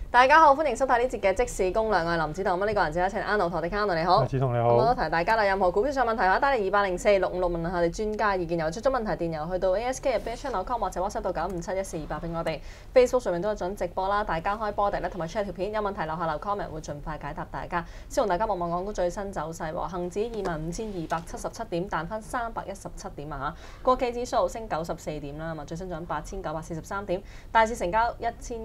大家好，歡迎收睇呢節嘅即市攻略，我係林子彤。咁呢個人就一齊 Anno 同我哋 Anno 你好， 子彤你好。 我都提大家啦，任何股票上問題嘅話，打嚟204-656問下我哋專家意見，又出咗問題電郵去到 ASK@channel.com 或者 WhatsApp 到9571428俾我哋。Facebook 上面都有準直播啦，大家開波地咧同埋 share 條片，有問題留下留 comment 會盡快解答大家。先同大家望望港股最新走勢喎，恆指25,277點，彈翻317點啊嚇，國企指數升94點啦，最新漲8,943點，大市成交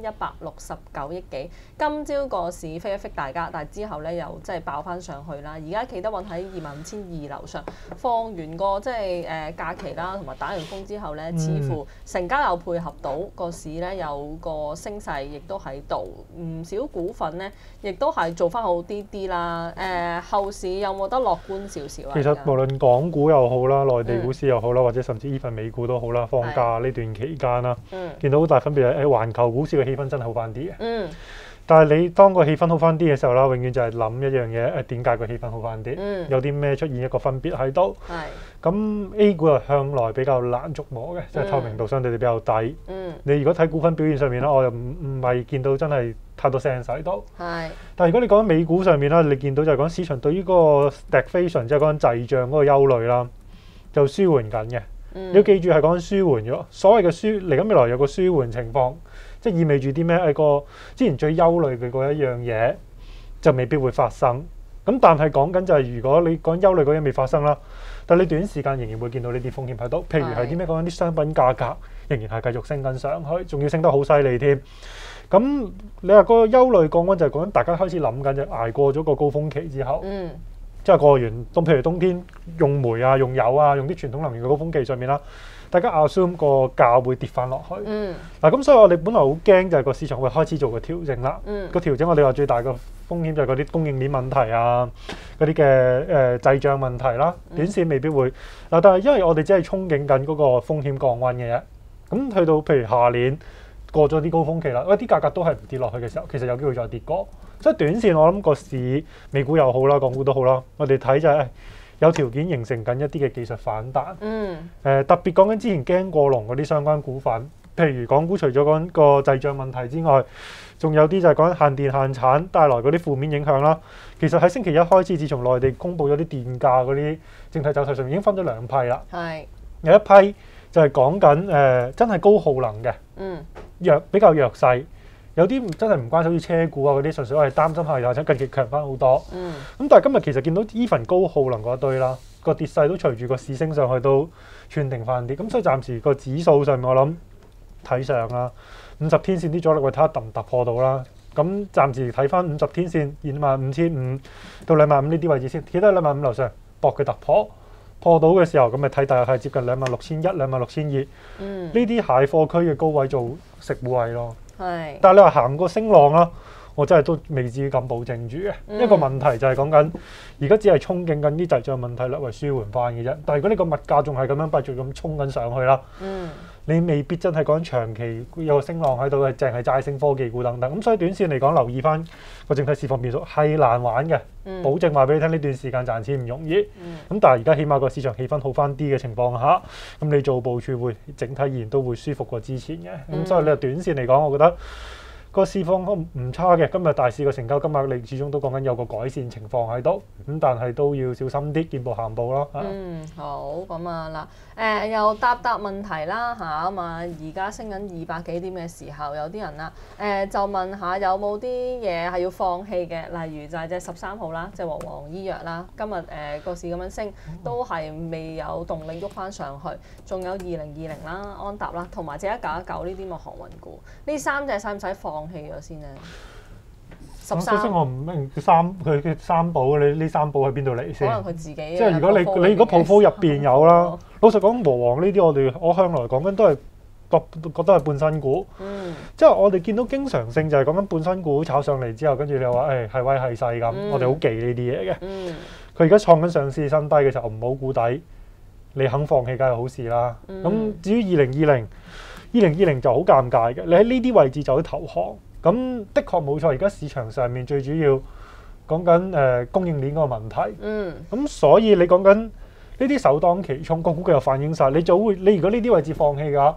1,169億幾。今朝個市飛一飛大家，但係之後咧又即係爆翻上去啦。而家企得穩喺25,200樓上，放完個即係假期啦，同埋打完風之後咧，似乎成交又配合到個市咧有個升勢，亦都喺度。唔少股份咧，亦都係做翻好啲啦。後市有冇得樂觀少少啊？ 其實無論港股又好啦，內地股市又好啦，或者甚至依份美股都好啦，放假呢段期間啦，見到好大分別係環球股市嘅氣氛真係好翻啲嘅。但係你當個氣氛好翻啲嘅時候啦，永遠就係諗一樣嘢，點解個氣氛好翻啲？有啲咩出現一個分別喺度？咁 A 股又向來比較難捉摸嘅，即係透明度相對地比較低。你如果睇股份表現上面啦，我又唔係見到真係太多聲勢到。但係如果你講美股上面啦，你見到就係講市場對於嗰個 stagflation 即係講滯脹嗰個憂慮啦，就舒緩緊嘅。你要記住係講舒緩咗，所謂嘅嚟緊未來有個舒緩情況。即係意味住啲咩？個之前最憂慮嘅嗰一樣嘢就未必會發生。咁但係講緊就係如果你講憂慮嗰樣未發生啦，但係你短時間仍然會見到呢啲風險喺度。譬如係啲咩講緊啲商品價格仍然係繼續升緊上去，仲要升得好犀利添。咁你話個憂慮降溫就係講緊大家開始諗緊就捱過咗個高峰期之後，即係過完譬如冬天用煤啊、用油啊、用啲傳統能源嘅高峰期上面啦。大家 assume 個價會跌翻落去，咁所以我哋本來好驚就係個市場會開始做個調整啦。個調整我哋話最大嘅風險就係嗰啲供應鏈問題啊，嗰啲嘅滯脹問題啦。短線未必會但係因為我哋只係憧憬緊嗰個風險降溫嘅啫。咁去到譬如下年過咗啲高峰期啦，啲價格都係唔跌落去嘅時候，其實有機會再跌過。所以短線我諗個市美股又好啦，港股都好啦，我哋睇就係有條件形成緊一啲嘅技術反彈。特別講緊之前驚過龍嗰啲相關股份，譬如港股除咗講個滯脹問題之外，仲有啲就係講限電限產帶來嗰啲負面影響啦。其實喺星期一開始，自從內地公布咗啲電價嗰啲整體走勢上面，已經分咗兩批啦。有一批就係講緊真係高耗能嘅，比較弱勢。有啲真係唔關，好似車股啊嗰啲，純粹我係擔心下，或者近期強翻好多。咁但係今日其實見到even高耗能嗰一堆啦，個跌勢都隨住個市升上去都串定翻啲。咁所以暫時個指數上面我諗睇上啦，50天線啲阻力位睇下突唔突破到啦。咁暫時睇翻50天線25,500到25,000呢啲位置先，企得25,000樓上搏佢突破。破到嘅時候，咁咪睇大約係接近26,100、26,200呢啲蟹貨區嘅高位做食位咯。但係你話行個升浪啦，我真係都未至於咁保證住嘅。一個問題就係講緊而家只係憧憬緊啲滯脹問題略為舒緩翻嘅啫。但係如果你個物價仲係咁樣繼續咁衝緊上去啦，你未必真係講長期有個升浪喺度，係淨係債升科技股等等。咁所以短線嚟講，留意翻個整體市況變數係難玩嘅。保證話俾你聽，呢段時間賺錢唔容易。咁但係而家起碼個市場氣氛好翻啲嘅情況下，咁你做部署會整體而言都會舒服過之前嘅。咁所以你話短線嚟講，我覺得個市況都唔差嘅。今日大市個成交金額你始終都講緊有個改善情況喺度。咁但係都要小心啲，見步行步咯。 好咁啊嗱，又答問題啦嚇咁啊！而家升緊200幾點嘅時候，有啲人啦就問下有冇啲嘢係要放棄嘅，例如就係隻13號啦，即係和黃醫藥啦。今日個市咁樣升，都係未有動力喐翻上去。仲有2020啦、安踏啦，同埋隻1919呢啲咪航運股。呢三隻使唔使放棄咗先咧？13 我唔明佢嘅三寶，你呢三寶喺邊度嚟先？ 可能佢自己即係如果你如果鋪鋪入邊有啦，老實講和黃呢啲我向來講緊都係覺得係半新股。即係我哋見到經常性就係講緊半新股炒上嚟之後，跟住你話係威係勢咁，我哋好忌呢啲嘢嘅。佢而家創緊上市新低嘅時候唔好估底，你肯放棄梗係好事啦。咁至於2020就好尷尬嘅，你喺呢啲位置就去投降。咁的確冇錯，而家市場上面最主要講緊供應鏈嗰個問題。咁所以你講緊呢啲首當其衝，個股價又反映晒。你如果呢啲位置放棄嘅話，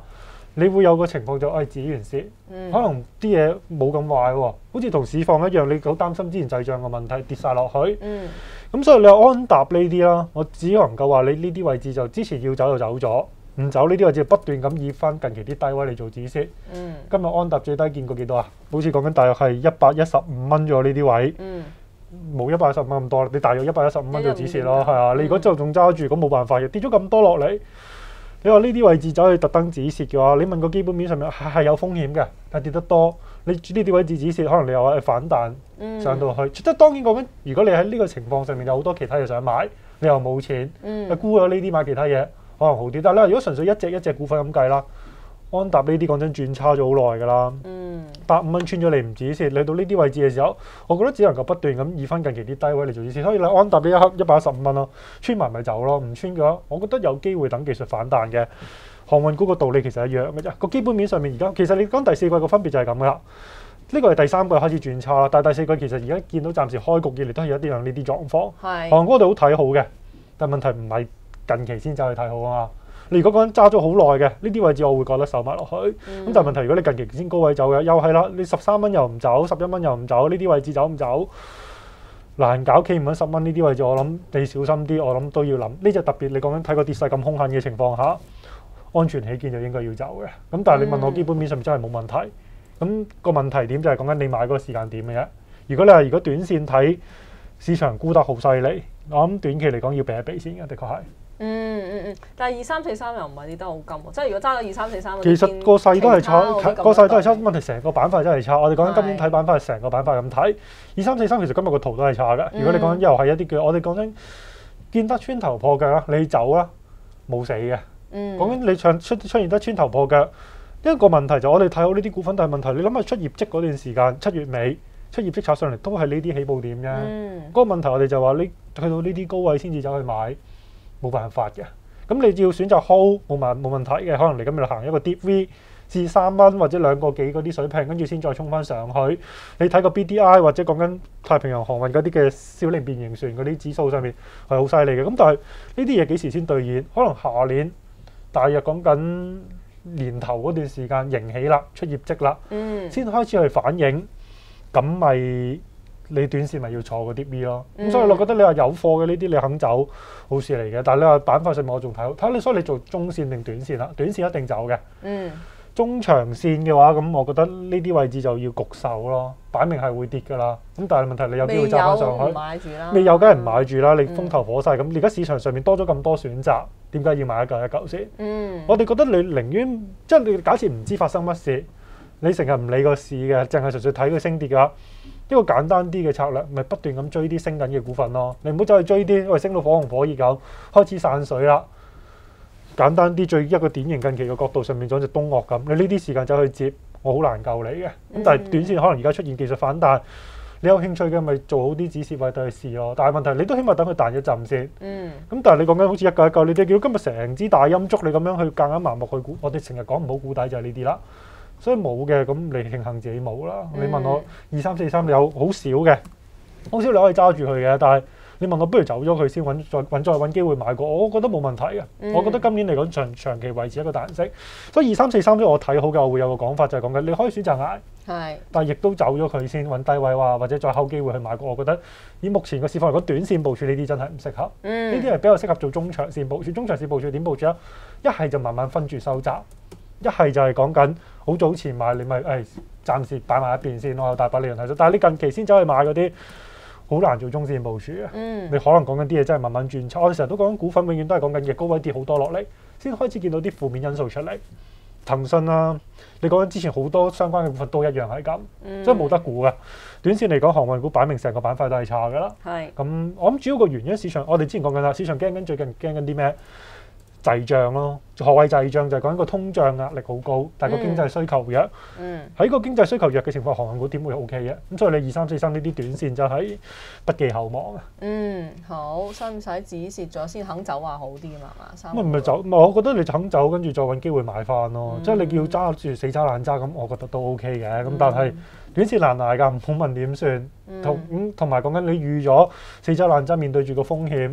你會有個情況就止完蝕，可能啲嘢冇咁壞喎，好似同市況一樣，你好擔心之前滯脹嘅問題跌晒落去。咁所以你話安踏呢啲啦，我只能夠話你呢啲位置就之前要走就走咗，唔走呢啲位置不斷咁以翻近期啲低位嚟做止蝕。今日安踏最低見過幾多啊？好似講緊大約係115蚊咗呢啲位。冇115蚊咁多，你大約115蚊做止蝕咯，係啊！你如果就仲揸住，咁冇辦法嘅，跌咗咁多落嚟，你話呢啲位置走去特登止蝕嘅話，你問個基本面上面係有風險嘅，但跌得多，你呢啲位置止蝕，可能你又話反彈上到去，即係當然講緊，如果你喺呢個情況上面有好多其他嘢想買，你又冇錢，沽咗呢啲買其他嘢，可能好啲。但係咧，如果純粹一隻股份咁計啦。安踏呢啲講真轉差咗好耐㗎啦，85蚊穿咗你唔止蝕，你到呢啲位置嘅時候，我覺得只能夠不斷咁以翻近期啲低位嚟做止蝕。所以你安踏呢一刻115蚊咯，穿埋咪走咯，唔穿嘅話，我覺得有機會等技術反彈嘅。航運股個道理其實一樣嘅啫，個基本面上面而家其實你講第四季個分別就係咁㗎啦。呢個係第三季開始轉差啦，但係第四季其實而家見到暫時開局以嚟都係有啲樣呢啲狀況。航運股我哋好睇好嘅，但係問題唔係近期先走去睇好啊嘛。你如果講緊揸咗好耐嘅呢啲位置，我會覺得守埋落去。咁但係問題，如果你近期先高位走嘅，又係啦，你13蚊又唔走，11蚊又唔走，呢啲位置走唔走難搞。企唔穩10蚊呢啲位置，我諗你小心啲，我諗都要諗。呢隻特別你講緊睇個跌勢咁兇狠嘅情況下，安全起見就應該要走嘅。咁但係你問我基本面上面真係冇問題。咁個問題點就係講緊你買嗰個時間點嘅啫。如果你係如果短線睇市場沽得好犀利，我諗短期嚟講要避一避先嘅，的確係。 但係2343又唔係跌得好金喎，即係如果揸到2343， 其實個勢都係差，個勢都係差。問題成個板塊真係差。我哋講緊今年睇板塊，成個板塊咁睇，2343其實今日個圖都係差嘅。如果你講緊又係一啲嘅，我哋講緊見得穿頭破腳啦，你走啦，冇死嘅。講緊你出現得穿頭破腳，一個問題就我哋睇好呢啲股份，但係問題你諗下出業績嗰段時間，7月尾出業績炒上嚟都係呢啲起步點啫。嗰個問題我哋就話你去到呢啲高位先至走去買。冇辦法嘅，咁你要選擇 hold 冇問題嘅，可能你今日行一個 deep V 至3蚊或者2個幾嗰啲水平，跟住先再衝翻上去。你睇個 BDI 或者講緊太平洋航運嗰啲嘅小型變形船嗰啲指數上面係好犀利嘅。咁但係呢啲嘢幾時先兌現？可能下年大約講緊年頭嗰段時間盈起啦，出業績啦，先開始去反映，咁咪。你短線咪要坐嗰啲 V 咯，咁所以我覺得你話有貨嘅呢啲你肯走好事嚟嘅，但係你話板塊上面我仲睇好，睇下你所以你做中線定短線啦，短線一定走嘅，中長線嘅話咁我覺得呢啲位置就要焗手咯，擺明係會跌㗎啦，咁但係問題你有機會揸翻上去，未有梗係唔買住啦，你風頭火勢咁，而家市場上面多咗咁多選擇，點解要買一嚿先？我哋覺得你寧願即係你假設唔知發生乜事，你成日唔理個市嘅，淨係純粹睇佢升跌㗎。一個簡單啲嘅策略，咪不斷咁追啲升緊嘅股份咯。你唔好走去追啲，升到火紅火熱咁，開始散水啦。簡單啲，最一個典型近期嘅角度上面，仲有隻東岳咁。你呢啲時間走去接，我好難救你嘅。咁但係短線可能而家出現技術反彈，你有興趣嘅咪做好啲止蝕位對佢試咯。但係問題你都起碼等佢彈一陣先。咁但係你講緊好似199，你哋見到今日成支大陰燭，你咁樣去夾硬盲目去估，我哋成日講唔好估底就係呢啲啦。所以冇嘅，咁你慶幸自己冇啦。你問我2343你有好少嘅，好少你可以揸住佢嘅。但係你問我不如走咗佢先，再揾機會買過，我覺得冇問題嘅。我覺得今年嚟講長期維持一個彈息。所以2343都我睇好嘅，我會有個講法就係講緊你可以選擇捱，但係亦都走咗佢先揾低位或者再睺機會去買過。我覺得以目前個市況嚟講，短線部署呢啲真係唔適合。呢啲係比較適合做中長線部署。中長線部署點部署啊？一係就慢慢分住收窄。一係就係講緊好早前買，你咪暫時擺埋一邊先，我有大把利潤睇到。但係你近期先走去買嗰啲，好難做中線部署啊！你可能講緊啲嘢真係慢慢轉差。我哋成日都講緊股份，永遠都係講緊嘅高位跌好多落嚟，先開始見到啲負面因素出嚟。騰訊啦，你講緊之前好多相關嘅股份都一樣係咁，所以冇得估嘅。短線嚟講，航運股擺明成個板塊都係差㗎啦。咁我諗主要個原因市場，我哋之前講緊啦，市場驚緊最近驚緊啲咩？滯脹咯，何謂滯脹？就係講緊個通脹壓力好高，但係個經濟需求弱。喺個經濟需求弱嘅情況，航運股點會 OK 嘅？咁所以你2343呢啲短線就係不寄厚望啊。 好，使唔使止蝕咗先肯走話好啲啊嘛？ 唔係走，我覺得你肯走，跟住再揾機會買翻咯。即係你要揸住死揸爛揸咁，我覺得都 OK 嘅。咁但係短線難捱㗎，唔好問點算。同埋講緊你預咗死揸爛揸面對住個風險。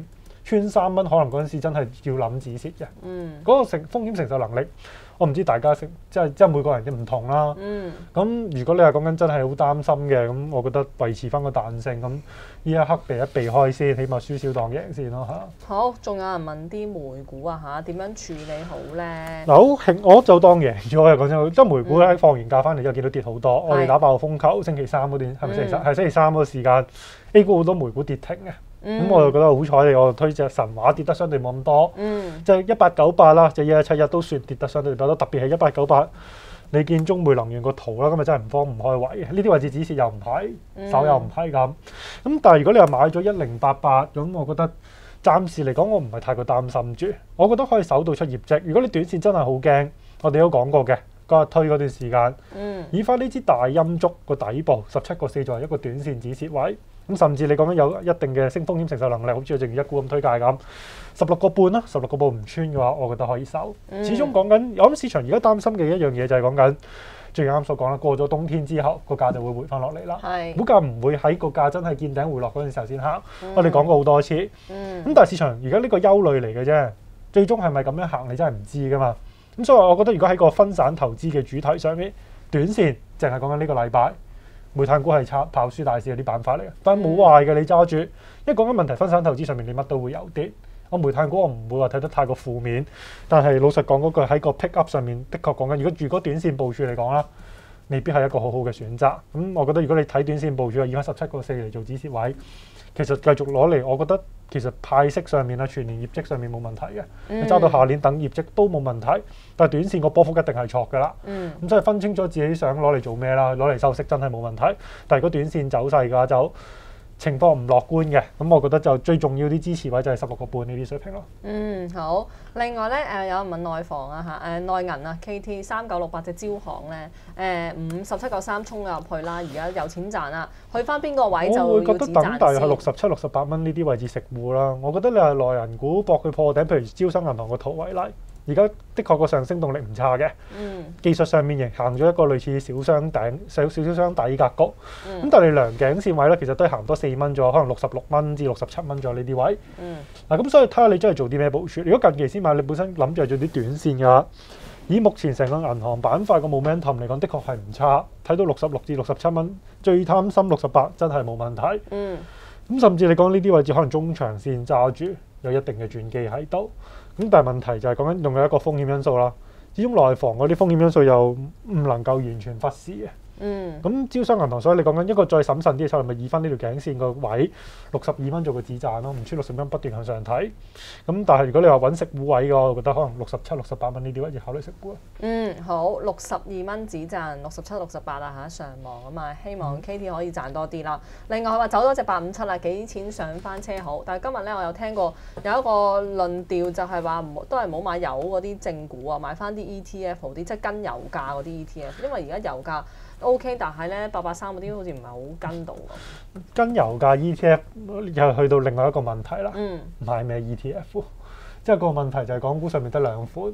穿3蚊，可能嗰陣時真係要諗止蝕嘅。嗰個風險承受能力，我唔知大家即係每個人嘅唔同啦。咁如果你係講緊真係好擔心嘅，咁我覺得維持翻個彈性，咁呢一刻避開先，起碼輸少當贏先咯嚇。 好，仲有人問啲美股啊嚇，點樣處理好咧？ 嗱，我就當贏咗嘅，講真，即係美股喺放完假翻嚟之後見到跌好多，我哋打爆風球，星期三嗰段係咪星期三？係星期三嗰個時間 ，A 股好多美股跌停嘅。咁我就覺得好彩你，我推隻神話跌得相對冇咁多，即係1898啦，即係1171都算跌得相對多，特別係1898，你見中煤能源個圖啦，今日真係唔方唔開位嘅，呢啲位置止蝕又唔係，手又唔係咁。咁但係如果你話買咗1088，咁我覺得暫時嚟講我唔係太過擔心住，我覺得可以守到出業績。如果你短線真係好驚，我哋都講過嘅，嗰日推嗰段時間，以翻呢支大陰燭個底部17.4作為一個短線止蝕位。咁甚至你講緊有一定嘅升風險承受能力，好似我正如一股咁推介咁，16.5啦，16.5唔穿嘅話，我覺得可以守。始終講緊，我諗市場而家擔心嘅一樣嘢就係講緊，正如啱所講啦，過咗冬天之後，個價就會回翻落嚟啦。股價唔會喺個價真係見頂回落嗰陣時候先行。我哋講過好多次。咁但係市場而家呢個憂慮嚟嘅啫，最終係咪咁樣行，你真係唔知噶嘛。咁所以我覺得如果喺個分散投資嘅主題上面，短線淨係講緊呢個禮拜。煤炭股係跑輸大市嗰啲板塊嚟嘅，但係冇壞嘅，你揸住。因為講緊問題分散投資上面，你乜都會有啲。我煤炭股我唔會話睇得太過負面，但係老實講嗰句喺個 pick up 上面，的確講緊，如果短線部署嚟講啦，未必係一個好好嘅選擇。咁我覺得如果你睇短線部署，以翻17.4嚟做止蝕位，其實繼續攞嚟，我覺得其實派息上面啊，全年業績上面冇問題嘅。你揸到下年等業績都冇問題，但係短線個波幅一定係錯㗎啦。咁所以分清楚自己想攞嚟做咩啦，攞嚟收息真係冇問題。但係如果短線走勢嘅話，就情況唔樂觀嘅。咁我覺得就最重要啲支持位就係16.5呢啲水平咯。 好。另外咧，有人問內房啊嚇，內銀啊 KT 3968隻招行咧，57.3衝入去啦，而家有錢賺啦，去翻邊個位就要我會覺得等大約係 67、 68蚊呢啲位置食糊啦。我覺得你係內銀股搏佢破頂，譬如招商銀行個圖為例。而家的確個上升動力唔差嘅，技術上面亦行咗一個類似小雙頂、少少雙底格局。咁但係你量頸線位咧，其實都係行多4蚊咗，可能66蚊至67蚊咗呢啲位。嗱咁所以睇下你真係做啲咩部署。如果近期先買，你本身諗住係做啲短線嘅話，以目前成個銀行板塊個 momentum 嚟講，的確係唔差。睇到66至67蚊，最貪心68真係冇問題。咁甚至你講呢啲位置可能中長線揸住，有一定嘅轉機喺度。咁但係問題就係講緊仲有一個風險因素啦，始終內房嗰啲風險因素又唔能夠完全忽視嘅。咁招商銀行，所以你講緊一個再審慎啲嘅時候，咪以翻呢條頸線個位62蚊做個止賺咯，唔穿60蚊不斷向上睇。咁但係如果你話揾食糊位嘅，我覺得可能67、68蚊呢啲位要考慮食糊啊。 好，62蚊止賺，67、68啊嚇上望啊嘛，希望 KT 可以賺多啲啦。另外佢話走咗隻857啦，幾錢上翻車好？但係今日咧我有聽過有一個論調就係話都係唔好買油嗰啲正股啊，買翻啲 ETF 好啲，即係跟油價嗰啲 ETF，因為而家油價OK， 但係咧883嗰啲好似唔係好跟到喎。跟油價 ETF 又去到另外一個問題啦。買咩 ETF？即係個問題就係港股上面得兩款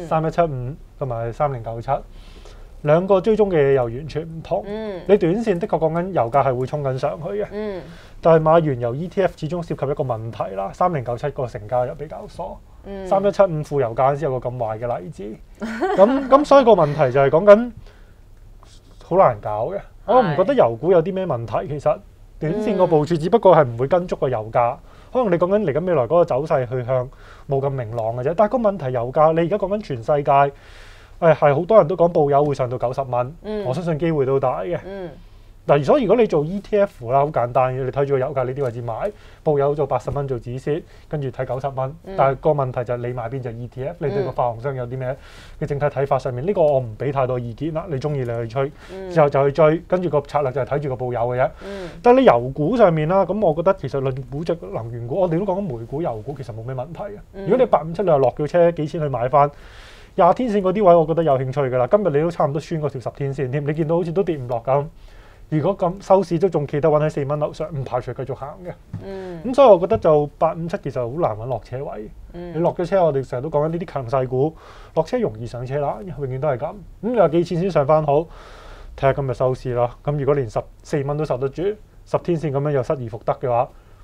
，3175同埋3097，兩個追蹤嘅嘢又完全唔同。你短線的確講緊油價係會衝緊上去嘅，但係買完油 ETF 始終涉及一個問題啦。3097個成交又比較疏，3175負油價先有個咁壞嘅例子。咁所以個問題就係講緊。好難搞嘅，我唔覺得油股有啲咩問題。其實短線個部署只不過係唔會跟足個油價，可能你講緊嚟緊未來嗰個走勢去向冇咁明朗嘅啫。但係個問題油價，你而家講緊全世界，係好多人都講報油會上到90蚊，我相信機會都大嘅。嗱，所以如果你做 ETF 啦，好簡單嘅，你睇住個油價呢啲位置買，報油做80蚊做止蝕，跟住睇90蚊。但係個問題就係你買邊隻 ETF，你對個發行商有啲咩嘅整體睇法上面，呢個我唔俾太多意見啦。你中意你去吹，之後就去追，跟住個策略就係睇住個報油嘅啫。但係你油股上面啦，咁我覺得其實論估值能源股，我哋都講緊煤股、油股其實冇咩問題嘅。如果你857你又落叫車幾錢去買翻20天線嗰啲位，我覺得有興趣㗎啦。今日你都差唔多穿過條10天線添，你見到好似都跌唔落咁。如果咁收市都仲企得穩喺4蚊樓上，唔排除繼續行嘅。咁所以我覺得就857其實好難揾落車位。你落咗車，我哋成日都講緊呢啲強勢股，落車容易上車啦，永遠都係咁。咁你話幾錢先上翻好？睇下今日收市啦。咁如果連14蚊都受得住，10天線咁樣又失而復得嘅話，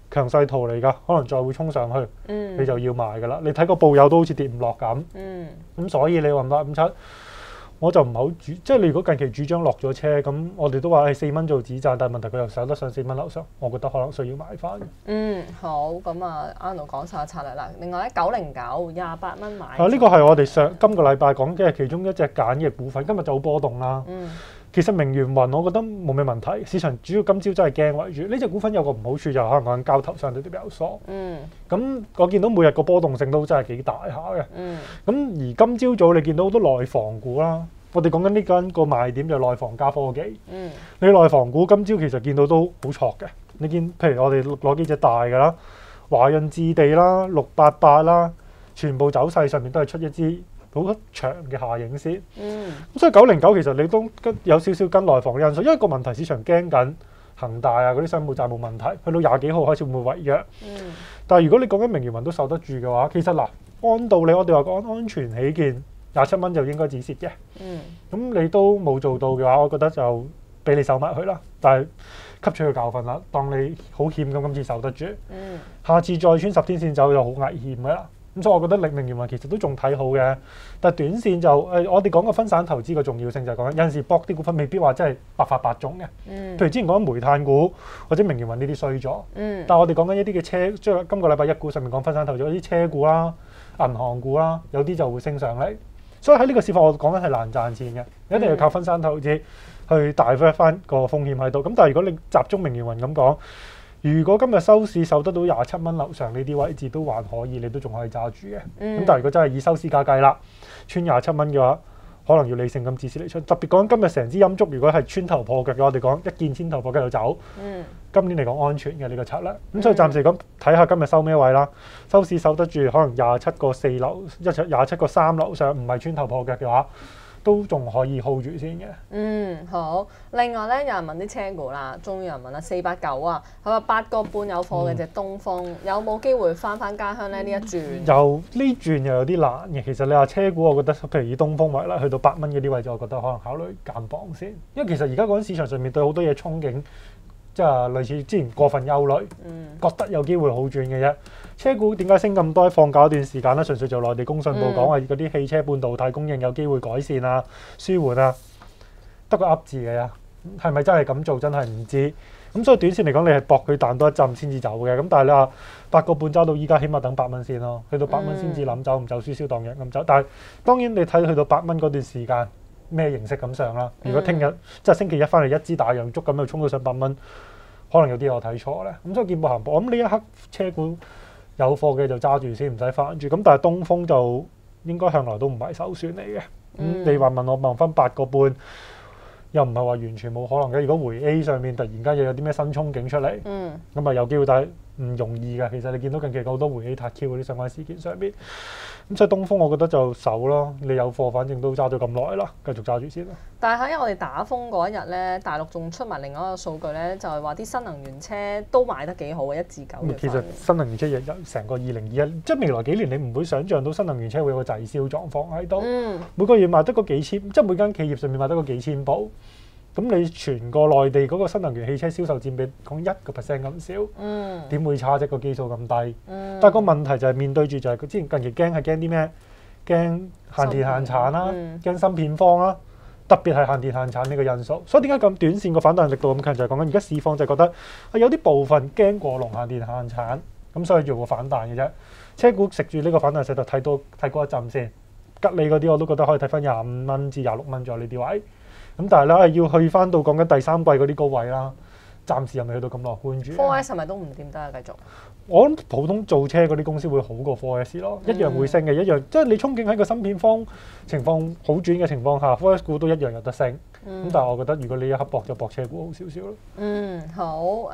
強勢圖嚟㗎，可能再會衝上去，你就要買㗎啦。你睇個報友都好似跌唔落咁，咁所以你話857，我就唔係好主，即係你如果近期主張落咗車，咁我哋都話係4蚊做止賺，但係問題佢又守得上4蚊樓上，我覺得可能需要買翻。 好，咁啊，Arnold講晒策略啦。另外咧，909 28蚊買。 呢個係我哋今個禮拜講嘅其中一隻揀嘅股份，今日就好波動啦。其實明源雲我覺得冇咩問題，市場主要今朝真係驚為主。呢隻股份有個唔好處就可能講緊交投相對都比較疏。咁我見到每日個波動性都真係幾大下嘅。咁而今朝早你見到好多內房股啦，我哋講緊呢間個賣點就係內房加科技。你內房股今朝其實見到都好挫嘅。你見譬如我哋攞幾隻大嘅啦，華潤置地啦、688啦，全部走勢上面都係出一支好長嘅下影線，咁所以909其實你都有少少跟內房嘅因素，因為個問題市場驚緊恒大啊嗰啲商務債務問題，去到20幾號開始會唔會違約？但係如果你講緊明源雲都受得住嘅話，其實嗱按道理我哋話講安全起見27蚊就應該止蝕嘅，咁你都冇做到嘅話，我覺得就俾你守埋去啦。但係吸取個教訓啦，當你好險咁今次守得住，下次再穿10天線走就好危險嘅啦。咁所以我覺得明源雲其實都仲睇好嘅，但係短線就我哋講個分散投資嘅重要性就係講緊有陣時搏啲股份未必話真係百發百中嘅。譬如之前講緊煤炭股或者明源雲呢啲衰咗，但係我哋講緊一啲嘅車，即係今個禮拜一股上面講分散投資，啲車股啦、銀行股啦，有啲就會升上嚟。所以喺呢個市況我講緊係難賺錢嘅，一定要靠分散投資去大翻個風險喺度。咁但係如果你集中明源雲咁講，如果今日收市守得到27蚊樓上呢啲位置都還可以，你都仲可以揸住嘅。咁但係如果真係以收市價計啦，穿27蚊嘅話，可能要理性咁止蝕離出。特別講今日成支陰燭，如果係穿頭破腳嘅，我哋講一見千頭破腳就走。今年嚟講安全嘅呢個策略。咁所以暫時咁睇下今日收咩位啦。收市守得住，可能27.4樓、27.3樓上，唔係穿頭破腳嘅話，都仲可以 hold 住先嘅。 好。另外咧，有人問啲車股啦，終於有人問啦，489啊，佢話8個半有貨嘅隻東風，有冇機會翻家鄉咧？呢一轉呢轉又有啲難嘅。其實你話車股，我覺得譬如以東風為例，去到8蚊嗰啲位置，我覺得可能考慮減磅先。因為其實而家講緊市場上面對好多嘢憧憬，即係類似之前過分憂慮，覺得有機會好轉嘅啫。車股點解升咁多？放假一段時間咧，純粹就內地工信部講話嗰啲汽車半導體供應有機會改善啊、舒緩啊，得個噏字嘅呀，係咪真係咁做？真係唔知。咁所以短線嚟講，你係搏佢彈多一陣先至走嘅。咁但係你話8個半揸到依家，起碼等8蚊先咯。去到8蚊先至諗走，唔走輸燒當贏咁走。但係當然你睇去到8蚊嗰段時間咩形式咁上啦。如果聽日即係星期一翻嚟一支大陽燭咁就衝到上8蚊，可能有啲我睇錯咧。咁所以見步行步，我諗呢一刻車股有貨嘅就揸住先，唔使煩住。咁但係東風就應該向來都唔係首選嚟嘅。你話問我問翻8個半，又唔係話完全冇可能嘅。如果回 A 上面突然間又有啲咩新憧憬出嚟，咁啊有機會，但係唔容易㗎。其實你見到近期好多回 A 塔 Q 嗰啲相關事件上邊，咁所以東風我覺得就守咯。你有貨，反正都揸咗咁耐啦，繼續揸住先啦。 但係喺我哋打風嗰一日咧，大陸仲出埋另外一個數據咧，就係話啲新能源車都賣得幾好嘅，1至9月份。 其實新能源車有成個2021，即係未來幾年你唔會想像到新能源車會有個滯銷狀況喺度。每個月賣得個幾千，即係每間企業上面賣得個幾千部。咁你全個內地嗰個新能源汽車銷售佔比講1%咁少，點會差啫？個基數咁低。但係個問題就係面對住就係佢之前近期驚啲咩？驚限電限產啦，驚芯片荒啦，特別係限電限產呢個因素。所以點解咁短線個反彈力度咁強？就係講緊而家市況就係覺得有啲部分驚過龍限電限產，咁所以做個反彈嘅啫。車股食住呢個反彈勢度睇過一陣先。吉利嗰啲我都覺得可以睇翻25蚊至26蚊左右呢啲位。咁但係咧，要去翻到講緊第3季嗰啲高位啦，暫時又未去到咁樂觀住。 4S 係咪都唔掂得啊？繼續。 我諗普通造車嗰啲公司會好過 4S 咯，一樣會升嘅，一樣即係你憧憬喺個芯片方情況好轉嘅情況下 ，4S 股都一樣有得升。咁但係我覺得如果你一刻搏就搏車股好少少咯。 好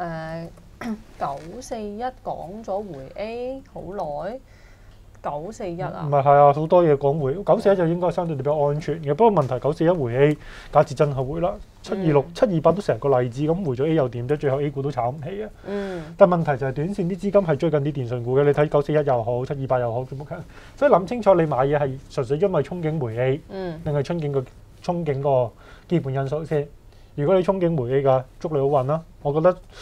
941講咗回 A 好耐。941啊？ 唔係啊，好多嘢講回941就應該相對地比較安全嘅。不過問題941回 A，假設真係回啦，726、728都成個例子咁回咗 A 又點啫？最後 A 股都炒唔起嘅。但係問題就係短線啲資金係追緊啲電訊股嘅。你睇941又好，728又好，全部強。所以諗清楚你買嘢係純粹因為憧憬回 A，定係憧憬個基本因素先。如果你憧憬回 A 㗎，祝你好運啦。我覺得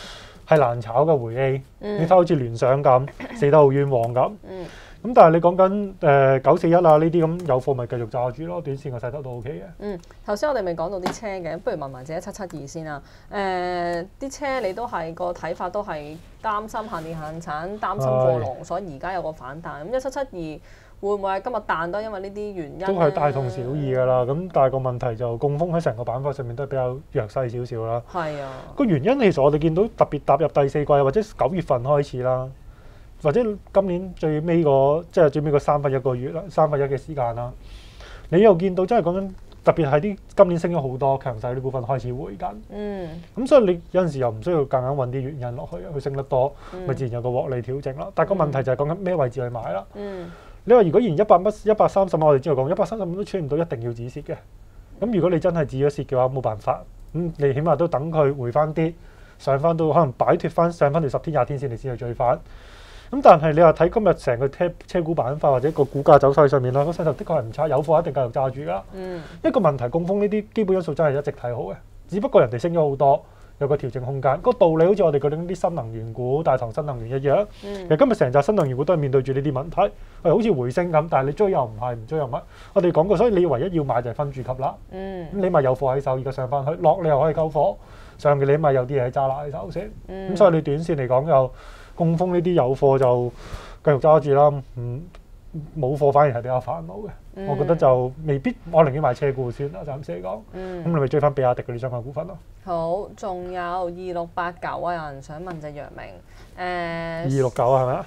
係難炒嘅回 A，你睇好似聯想咁死得好冤枉咁。咁但係你講緊941啊呢啲咁有貨咪繼續揸住咯，短線個勢頭都 OK 嘅。 頭先我哋未講到啲車嘅，不如問埋自己772先啦。啲車你都係個睇法都係擔心限電限產，擔心過龍，所以而家有個反彈。咁1772會唔會係今日彈多？因為呢啲原因都係大同小異㗎啦。咁但係個問題就贛鋒喺成個板塊上面都係比較弱勢少少啦。 係啊。個原因其實我哋見到特別踏入第4季或者9月份開始啦。或者今年最尾個1/3個月啦，1/3嘅時間啦，你又見到真係講緊，特別係啲今年升咗好多強勢啲股份開始回緊。咁所以你有陣時又唔需要夾硬揾啲原因落去，佢升得多，咪自然有個獲利調整啦。但係個問題就係講緊咩位置去買啦。你話如果連100蚊、130蚊，我哋之後講130蚊都穿唔到，一定要止蝕嘅。咁如果你真係止咗蝕嘅話，冇辦法。你起碼都等佢回翻啲，上翻到可能擺脱翻上翻條10天、20天線，你先去追翻。咁但係你話睇今日成個車股板塊或者個股價走勢上面啦，個勢頭的確係唔差，有貨一定繼續揸住㗎。一個問題，贛鋒呢啲基本因素真係一直睇好嘅，只不過人哋升咗好多，有個調整空間。個道理好似我哋嗰啲新能源股、大唐新能源一樣。其實今日成紮新能源股都係面對住呢啲問題，好似回升咁，但係你追又唔係，唔追又乜。我哋講過，所以你唯一要買就係分住級啦。咁你咪有貨喺手，而家上翻去落，你又可以溝貨上嘅，你咪有啲嘢揸拿喺手先。咁所以你短線嚟講又。贛鋒呢啲有貨就繼續揸住啦，冇貨反而係比較煩惱嘅。我覺得就未必，我寧願買車股先啦，暫時嚟講。咁你咪追翻比亞迪嗰啲相關股份咯。 好，仲有2689啊！有人想問隻藥明 269啊，係咪啊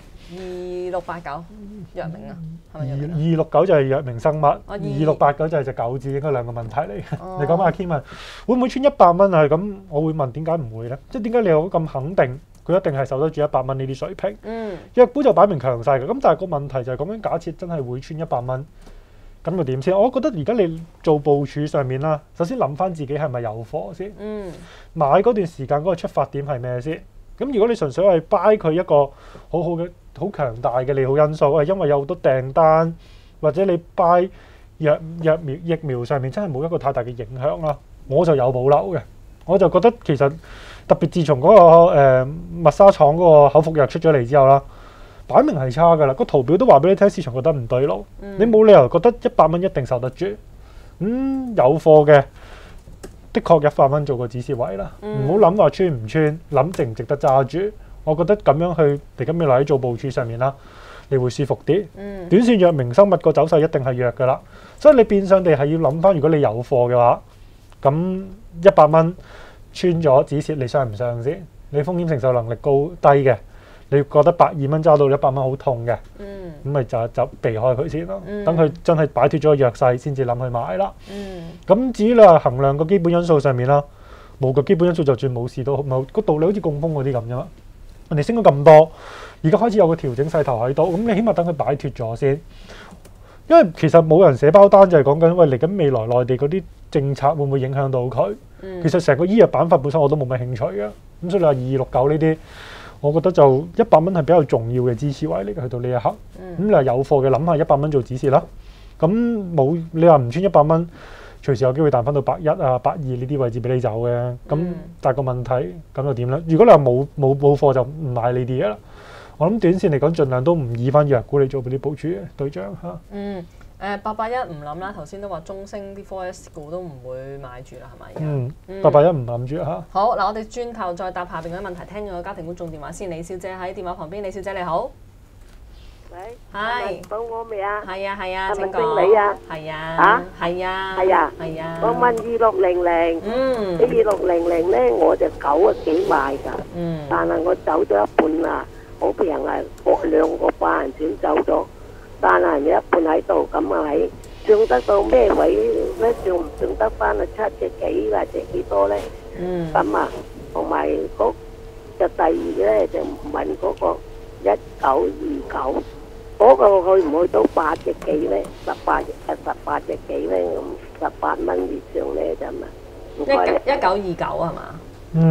？2689藥明啊，係咪 269就係藥明生物，2689就係隻狗字，應該兩個問題嚟嘅。你講翻阿 Kim 問，會唔會穿100蚊啊？咁我會問點解唔會咧？即係點解你有咁肯定？佢一定係守得住100蚊呢啲水平。藥股就擺明強勢嘅，咁但係個問題就係講緊假設真係會穿100蚊，咁又點先？我覺得而家你做部署上面啦，首先諗翻自己係咪有貨先。買嗰段時間嗰個出發點係咩先？咁如果你純粹係 buy 佢一個好好嘅、好強大嘅利好因素，係因為有好多訂單，或者你 buy 疫苗上面真係冇一個太大嘅影響啦，我就有保留嘅。我就覺得其實特別自從嗰個默沙廠嗰個口服藥出咗嚟之後啦，擺明係差㗎啦。個圖表都話俾你聽，市場覺得唔對路。你冇理由覺得100蚊一定受得住。有貨嘅，的確100蚊做個指示位啦。唔好諗話穿唔穿，諗值唔值得揸住。我覺得咁樣去嚟緊未來喺做部署上面啦，你會舒服啲。短線藥明生物個走勢一定係弱㗎啦，所以你變相地係要諗翻，如果你有貨嘅話，咁100蚊穿咗止蝕，你上唔上先？你風險承受能力高低嘅，你覺得120蚊揸到100蚊好痛嘅，咁咪就避開佢先咯。等佢真係擺脱咗個弱勢，先至諗去買啦。咁至於你話衡量個基本因素上面啦，冇個基本因素就算冇事都冇個道理，好似贛鋒嗰啲咁啫嘛。人哋升咗咁多，而家開始有個調整勢頭喺度，咁你起碼等佢擺脱咗先。因為其實冇人寫包單就係講緊，喂，嚟緊未來內地嗰啲政策會唔會影響到佢？其實成個醫藥板塊本身我都冇乜興趣嘅，咁所以你話2269呢啲，我覺得就100蚊係比較重要嘅支持位嚟嘅，去到呢一刻。咁你話有貨嘅諗下100蚊做指示啦。咁冇你話唔穿100蚊，隨時有機會彈翻到110啊、120呢啲位置俾你走嘅。咁但係個問題咁又點咧？如果你話冇貨就唔買呢啲嘢啦。我諗短線嚟講，盡量都唔以翻藥股嚟做嗰啲部署嘅對象嚇。 881唔諗啦，頭先都話中升啲 4S 股都唔會買住啦，係咪 ？881唔諗住嚇。 好嗱，我哋轉頭再答下邊嗰啲問題。聽咗個家庭觀眾電話先，李小姐喺電話旁邊。李小姐你好， 喂， 係到我未啊？ 係啊係啊， 係咪請講。 經理啊？ 係啊。 嚇？ 係啊。 係啊。 係啊。 我問2600，2600咧我就9個幾買㗎，但係我走咗一半啦，好平啊，我2個8人錢走咗。但係有一半喺度，咁啊喺上得到咩位咧？上唔上得翻啊？7隻幾或者幾多咧？咁啊，同埋嗰就第二咧就問嗰個1929，嗰個去唔去到8隻幾咧？18隻幾咧？咁18蚊以上咧就嘛？ 1929係嘛？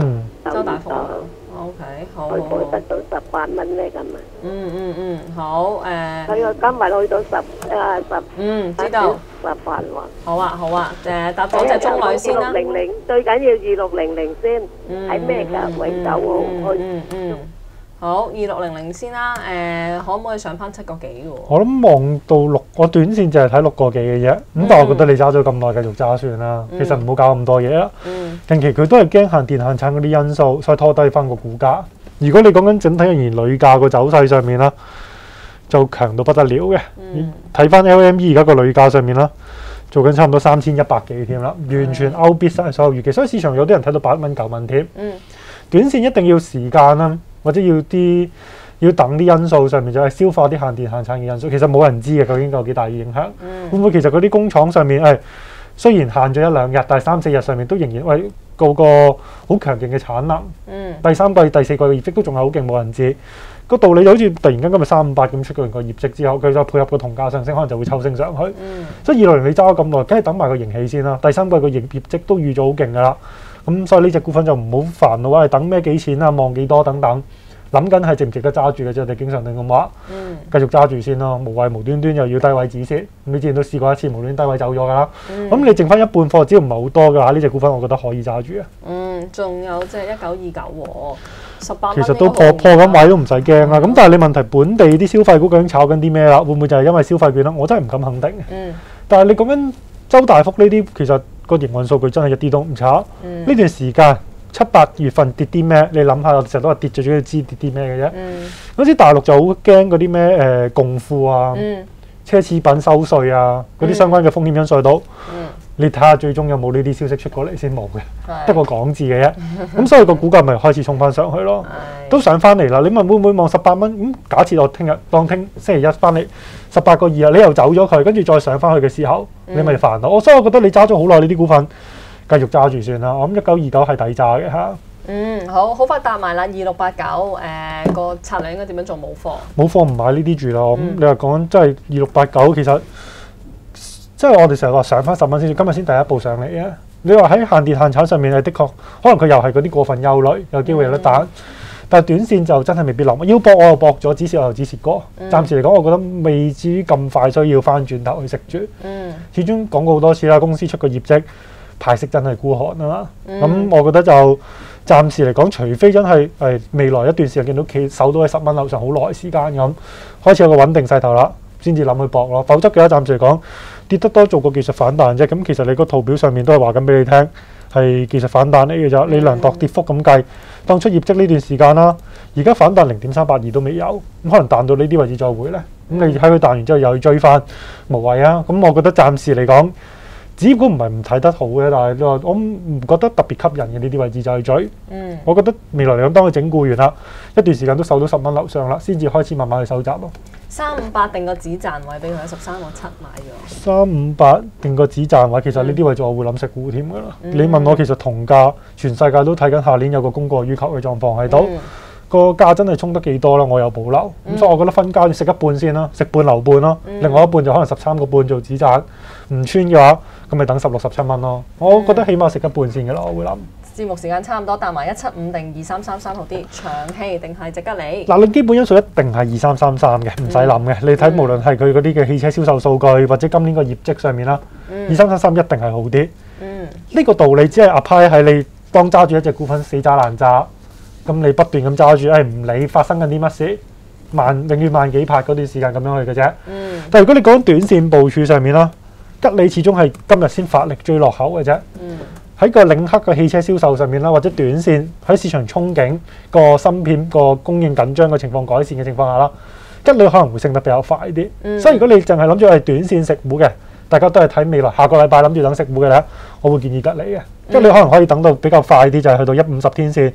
周大福，OK， 好， 佢報得到18蚊咧咁啊。 好佢今日去到知道 18喎。 好啊，搭咗隻中女先啦。 2600最緊要2600先，喺咩價位走去？ 好，2600先啦。可唔可以上翻7個幾嘅喎？ 我諗望到6，我短線就係睇6個幾嘅啫。咁但係我覺得你揸咗咁耐，繼續揸算啦。其實唔好搞咁多嘢啦。近期佢都係驚限電限產嗰啲因素，所以拖低翻個股價。如果你講緊整體而言，鋁價個走勢上面啦，就強到不得了嘅。睇翻 LME 而家個鋁價上面啦，做緊差唔多3100幾添啦，完全 outbid 晒所有預期。所以市場有啲人睇到8蚊9蚊添。短線一定要時間啦。或者要等啲因素上面就係消化啲限電限產嘅因素，其實冇人知嘅究竟有幾大嘅影響。會唔會其實嗰啲工廠上面雖然限咗1-2日，但係3-4日上面都仍然個好強勁嘅產能。第3季、第4季嘅業績都仲係好勁，冇人知。個道理就好似突然間今日358咁出完個業績之後，佢就配合個銅價上升，可能就會抽升上去。所以2600你揸咗咁耐，梗係等埋個盈喜先啦。第3季個業績都預咗好勁㗎啦。咁所以呢隻股份就唔好煩惱話等咩幾錢啊，望幾多等等，諗緊係值唔值得揸住嘅啫。我哋經常定咁話，繼續揸住先咯，無謂無端端又要低位止蝕。你之前都試過一次無端低位走咗㗎啦。咁你剩翻一半貨，只要唔係好多嘅話，呢隻股份我覺得可以揸住啊。 仲有即係1929喎，18蚊。 其實都破咁位都唔使驚啦。咁但係你問題本地啲消費股究竟炒緊啲咩啦？會唔會就係因為消費券啦？我真係唔敢肯定。但係你講緊周大福呢啲，其實個營運數據真係一啲都唔差。呢段時間7-8月份跌啲咩？你諗下，我成日都話跌，最主要知跌啲咩嘅啫。嗰時大陸就好驚嗰啲咩共富啊、奢侈品收稅啊嗰啲相關嘅風險因素度。你睇下最終有冇呢啲消息出過嚟先，冇嘅，得個講字嘅啫。咁所以個股價咪開始衝翻上去咯，都上翻嚟啦。你問會唔會望18蚊？假設我聽日星期一翻嚟18個2啊，你又走咗佢，跟住再上翻去嘅時候，你咪煩惱。所以我覺得你揸咗好耐呢啲股份，繼續揸住算啦。我諗1929係抵揸嘅嚇。 好快答埋啦。2689個策略應該點樣做？冇貨。冇貨唔買呢啲住啦。咁你話講真係2689，其實即係我哋成日話上翻10蚊先，今日先第一步上嚟啊！你話喺限電限產上面係的確，可能佢又係嗰啲過分憂慮，有機會有得彈。但係短線就真係未必諗。要搏我又搏咗，止蝕我又止蝕過。暫時嚟講，我覺得未至於咁快需要翻轉頭去食住。始終講過好多次啦，公司出個業績派息真係孤寒啊嘛。咁我覺得就暫時嚟講，除非真係未來一段時間見到企守到喺10蚊樓上好耐時間咁，開始有個穩定勢頭啦，先至諗去搏咯。否則嘅話，暫時嚟講跌得多做個技術反彈啫。咁其實你個圖表上面都係話緊俾你聽，係技術反彈嚟嘅啫。你量度跌幅咁計，當出業績呢段時間啦，而家反彈0.382都未有，咁可能彈到呢啲位置再回咧。咁你喺佢彈完之後又要追翻，無謂啊。咁我覺得暫時嚟講，指股唔係唔睇得好嘅，但係你話我唔覺得特別吸引嘅呢啲位置就去追。我覺得未來嚟講，當佢整固完啦，一段時間都守到10蚊樓上啦，先至開始慢慢去收集咯。 358定個止賺位俾佢喺13.7買咗。 358定個止賺位，其實呢啲位置我會諗食股添噶啦。你問我其實銅價全世界都睇緊下年有個供過於求嘅狀況喺度，個價真係衝得幾多啦？我有保留，咁所以我覺得分階食一半先啦，食半留半咯，另外一半就可能13個半做止賺，唔穿嘅話，咁咪等16、17蚊咯。我覺得起碼食一半先嘅啦，我會諗。 節目時間差唔多，搭埋175定2333好啲，長氣定係值得你？ 嗱，你基本因素一定係2333嘅，唔使諗嘅。你睇無論係佢嗰啲嘅汽車銷售數據，或者今年個業績上面啦，2333一定係好啲。呢個道理只係 apply 喺你當揸住一隻股份死揸爛揸，咁你不斷咁揸住，唔理發生緊啲乜事，永遠萬幾拍嗰段時間咁樣去嘅啫。但係如果你講短線部署上面啦，吉利始終係今日先發力追落後嘅啫。喺個領克嘅汽車銷售上面啦，或者短線喺市場憧憬個芯片個供應緊張嘅情況改善嘅情況下啦，吉利可能會升得比較快啲。所以如果你淨係諗住係短線食糊嘅，大家都係睇未來下個禮拜諗住等食糊嘅咧，我會建議吉利嘅。吉利可能可以等到比較快啲，就係去到150天線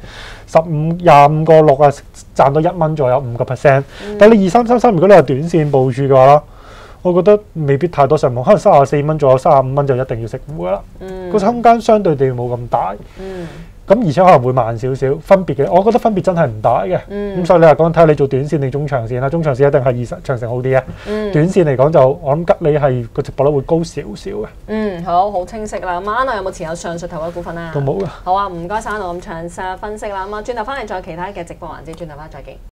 25個6啊，賺到1蚊左右5%。但係你2333，如果你係短線部署嘅話啦，我覺得未必太多上網，可能34蚊左右，35蚊就一定要食糊噶啦。個空間相對地冇咁大。 咁而且可能會慢少少，分別嘅，我覺得分別真係唔大嘅。咁所以你話講睇下你做短線定中長線啦，中長線一定係長城好啲啊。短線嚟講就我諗吉利係個值博率會高少少嘅。 好清晰啦。咁Arnold有冇持有上述投嘅股份啊？ 都冇嘅。 好啊，唔該晒Arnold咁詳細分析啦。咁啊，轉頭翻嚟再其他嘅直播環節，轉頭翻再見。